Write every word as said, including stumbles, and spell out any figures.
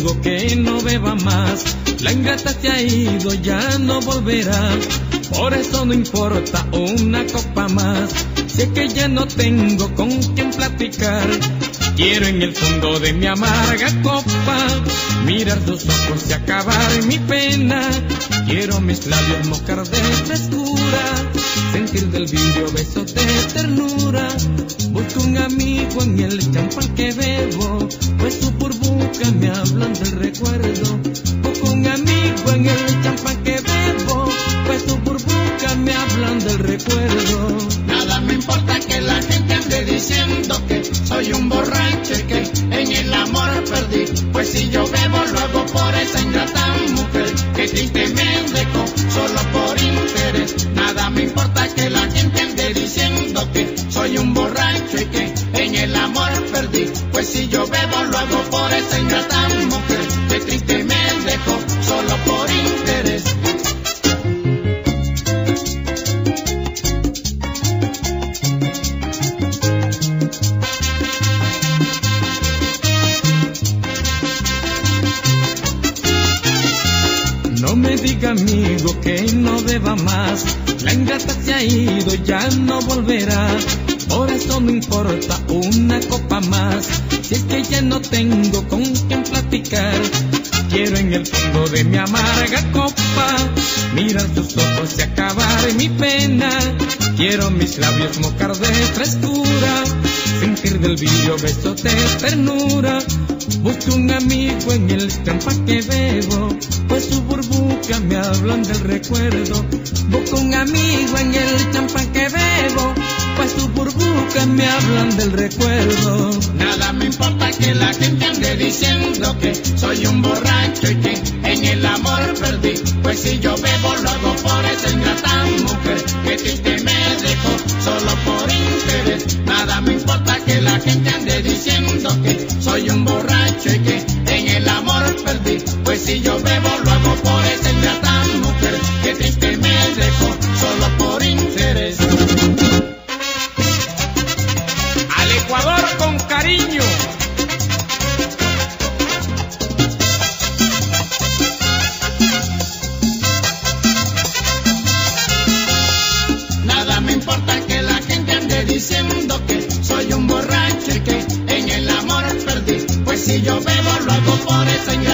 amigo que no beba más. La ingrata se ha ido, ya no volverá. Por eso no importa una copa más. Si es que ya no tengo con quien platicar, quiero en el fondo de mi amarga copa mirar sus ojos y acabar mi pena. Quiero mis labios mojar de frescura, sentir del vidrio besos de ternura. Busco un amigo en el champán que bebo, pues su burbuja me hablan del recuerdo. Busco un amigo en el champán que bebo, pues su burbuja me hablan del recuerdo. Nada me importa que la gente ande diciendo que soy un borracho y que en el amor perdí, pues si yo bebo lo hago por esa ingrata mujer que triste me dejó solo por interés. Nada me importa que la gente ande diciendo que soy un borracho y que en el amor perdí, pues si yo bebo lo hago por esa ingrata mujer que triste me dejó solo por interés. No me diga amigo que no beba más, la ingrata se ha ido, ya no volverá. Por eso no importa una copa más, si es que ya no tengo con quien platicar. Quiero en el fondo de mi amarga copa mirar sus ojos y acabar mi pena. Quiero mis labios mojar de frescura, sentir del vidrio besos de ternura. Busco un amigo en el champán que bebo, pues su burbuja me hablan del recuerdo. Busco un amigo en el champán que bebo, pues su burbuja me hablan del recuerdo. Nada me importa que la gente ande diciendo que soy un borracho y que en el amor perdí, pues si yo bebo lo hago por esa ingrata mujer que triste me dejó solo por interés. Nada me importa que la gente ande diciendo que soy un borracho y que en el amor perdí, pues si yo bebo lo hago por esa ingrata mujer que triste me dejó solo por interés. Al Ecuador con cariño. Nada me importa que la gente ande diciendo que soy un borracho y que en el amor perdí, pues si yo bebo lo hago por esa